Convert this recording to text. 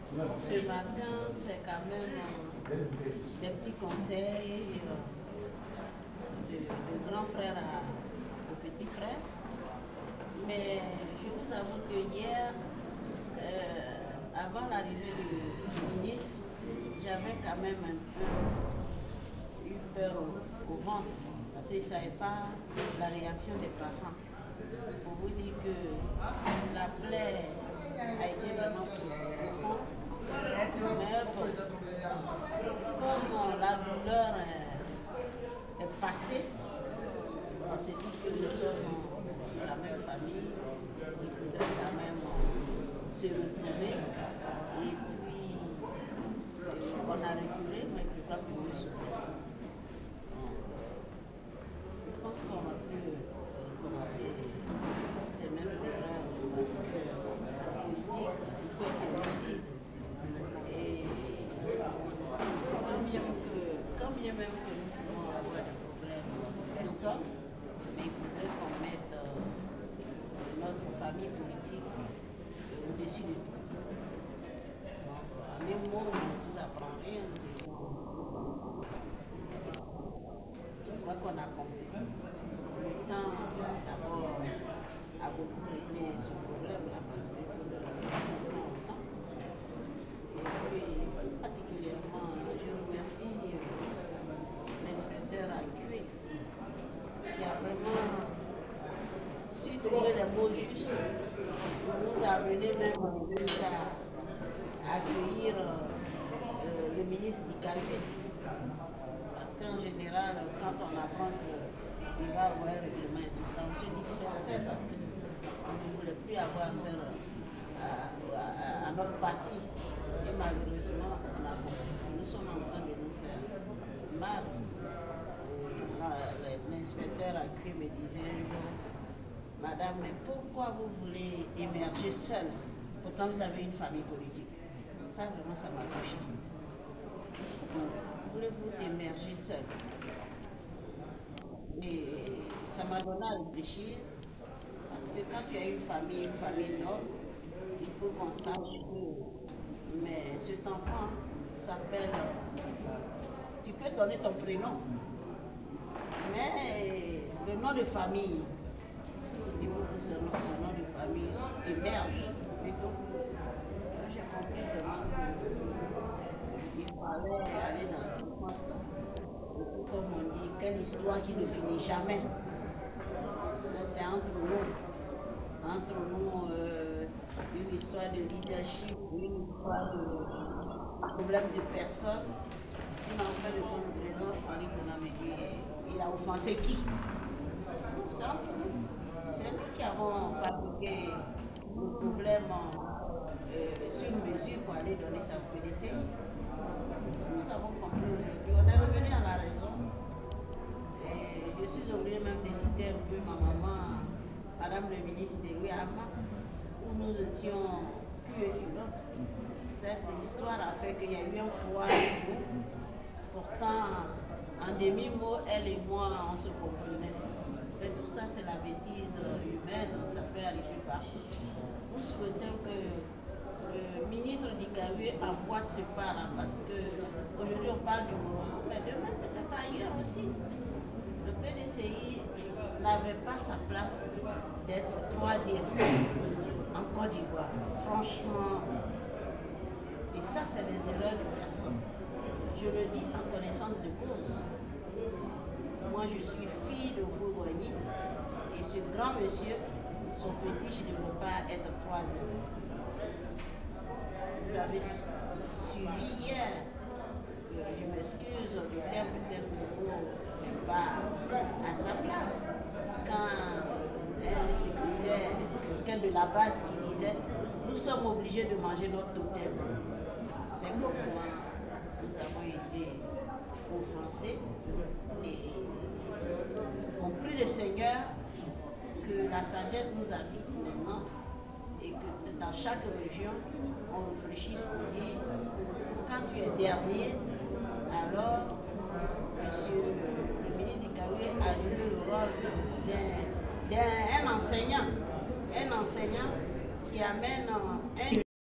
Ce matin, c'est quand même des petits conseils de grand frère au petit frère. Mais je vous avoue que hier, avant l'arrivée du ministre, j'avais quand même un peu eu peur au ventre, parce que je ne savais pas la réaction des parents. Pour vous dire que la plaie a été vraiment profonde, mais bon, comme la douleur est passée, on s'est dit que nous sommes de la même famille, il faudrait quand même se retrouver. Et puis, on a reculé, mais je crois que mieux sauter. Je pense qu'on va plus recommencer ces mêmes erreurs, parce que la politique, il faut être lucide. Et quand bien même que nous pouvons avoir des problèmes personne, mais il faudrait qu'on mette notre famille politique au-dessus de tout. Donc, en un mot, nous ne nous apprend rien, nous étions tous ensemble. Je crois qu'on a compris. Le temps, d'abord, a beaucoup réglé ce problème-là, parce qu'il faut le laisser longtemps. Et puis, particulièrement, je remercie l'inspecteur Accué, qui a vraiment su trouver les mots justes pour nous amener même jusqu'à accueillir le ministre d'Ikawé. Parce qu'en général, quand on apprend qu'il va avoir un règlement et tout ça, on se dispersait parce qu'on ne voulait plus avoir affaire à notre parti. Et malheureusement, on a compris que nous sommes en train de nous faire mal. L'inspecteur Accué me disait un jour, madame, mais pourquoi vous voulez émerger seule? Pourtant, vous avez une famille politique. Ça, vraiment, ça m'a touché. Voulez-vous émerger seule? Et ça m'a donné à réfléchir, parce que quand tu as une famille noble, il faut qu'on sache que mais cet enfant s'appelle, tu peux donner ton prénom, mais le nom de famille, il faut que ce nom de famille émerge plutôt. J'ai compris vraiment qu'il fallait aller dans ce sens-là. Comme on dit, quelle histoire qui ne finit jamais. C'est entre nous, une histoire de leadership, une histoire de problème de personnes. Sinon, en fait, le président Henri Konan me dit, il a offensé qui? C'est entre nous. C'est nous qui avons fabriqué le problème sur mesure pour aller donner sa PDCI. Nous avons compris aujourd'hui. On est revenu à la raison. Et je suis obligée même de citer un peu ma maman, Madame le ministre de Wiama, où nous étions cul et culotte. Cette histoire a fait qu'il y a eu un froid avec nous. Pourtant, en demi-mot, elle et moi, on se comprenait. Mais tout ça, c'est la bêtise humaine, ça peut arriver partout. Nous souhaitons que le ministre d'Ikawé emboîte ce pas-là, parce qu'aujourd'hui, on parle du Morocco, mais demain, peut-être ailleurs aussi. Le PDCI n'avait pas sa place d'être troisième en Côte d'Ivoire. Franchement, et ça, c'est des erreurs de personne. Je le dis en connaissance de cause. Moi, je suis fille de Fouboigny et ce grand monsieur, son fétiche ne veut pas être troisième. Vous avez suivi hier, je m'excuse, le terme peut-être n'est pas à sa place. Quand un secrétaire, quelqu'un de la base qui disait nous sommes obligés de manger notre totem, c'est comment nous avons été offensés et on prie le Seigneur que la sagesse nous habite maintenant et que dans chaque région, on réfléchisse pour dire quand tu es dernier, alors monsieur le ministre d'Ikawé a joué le rôle d'un enseignant qui amène un